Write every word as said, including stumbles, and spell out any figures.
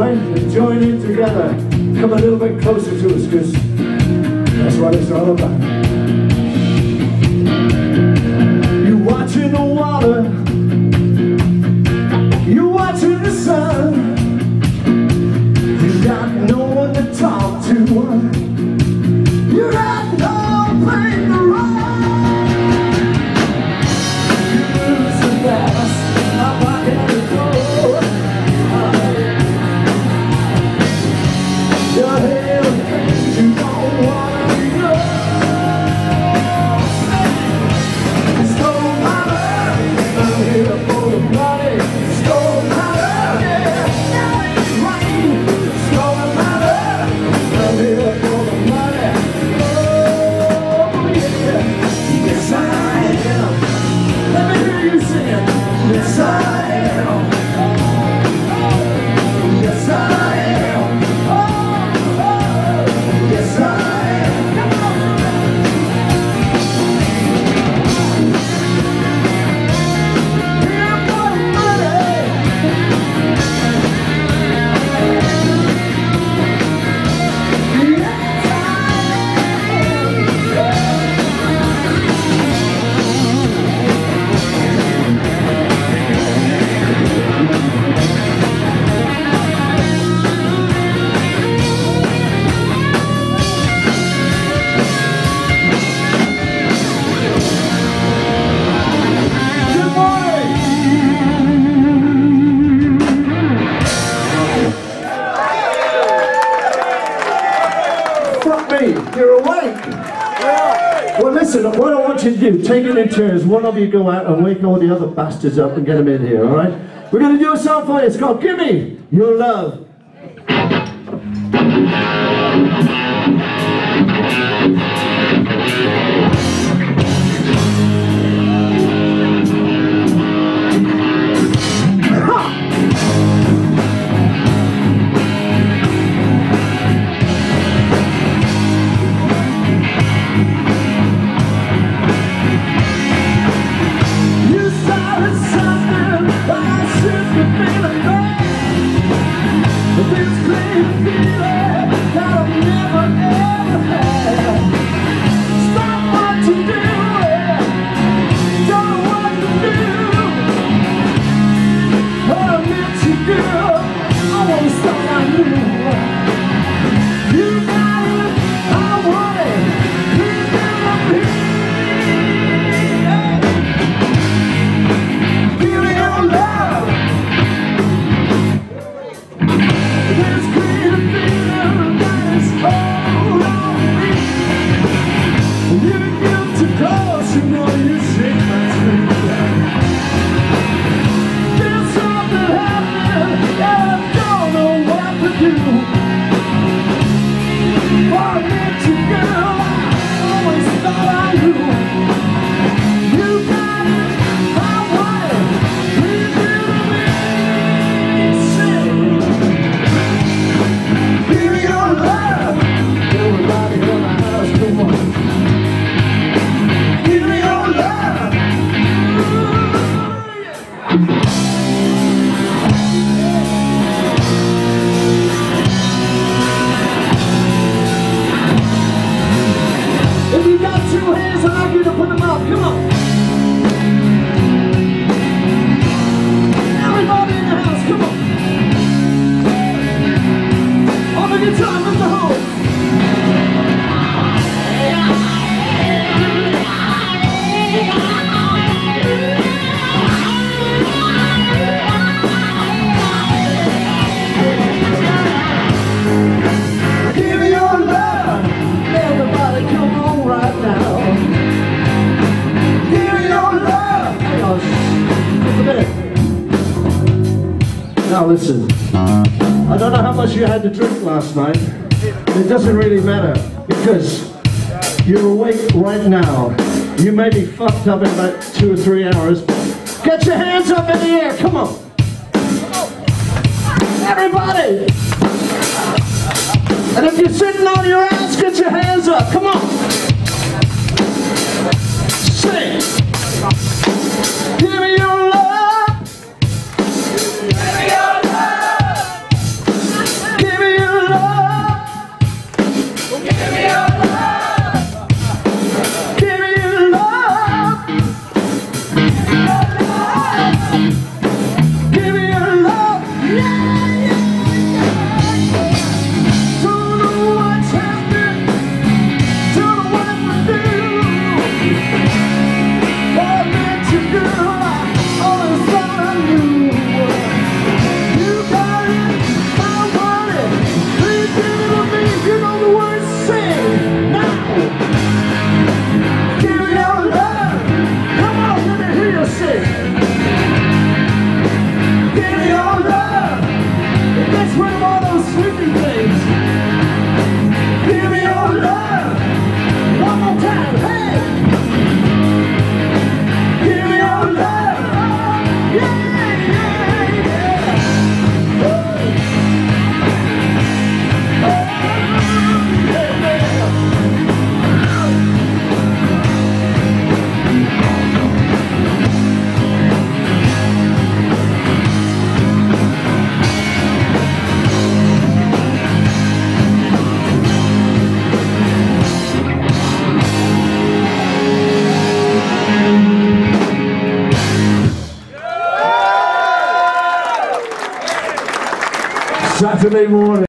alright? And join in together. Come a little bit closer to us, because that's what it's all about. You watching the water, you watching the sun. You got no one to talk to. You got no place to run. You move so fast, how far can you go? You're here with things you don't want to know. Stole my love, I'm here for the money. Stole my love, yeah, now it's rain. Stole my love, I'm here for the money. Oh yeah, yes I am. Let me hear you sing it. Yes I am. Yes I am. Oh, oh, yes I am. Come on. Here for the money. Yes Good morning. Fuck me, you're awake. Well, listen, what I want you to do, take it in turns. One of you go out and wake all the other bastards up and get them in here, all right? We're going to do a song for you. It's called Gimme Your Love. You started something, but I should be feeling bad. This clean feeling that I've never ever had. Stop what you're doing, don't know what to do. When I met you, girl, I always thought I knew. You got it, I want it, please give me. Give me your love. This great feeling that is all on me. You get too close, you know you shake my tree. There's something happening that I don't know what to do. Before I met you, girl, I always thought I knew. You got it, I want it, please give me. Sing. Give me your love. Everybody in the house, come on. Give me your love. If you got two hands, I'd like you to put them up. Come on. Everybody in the house, come on. On the guitar, Mister Holmes. Give me your love. Everybody come on right now. Give me your love. Hang on, just a minute. Now listen, I don't know how much you had to drink last night. It doesn't really matter, because you're awake right now. You may be fucked up in about two or three hours. Get your hands up in the air, come on. Everybody. And if you're sitting on your ass, get your hands up, come on. Sing. Give me your love. Give me your love. Saturday morning.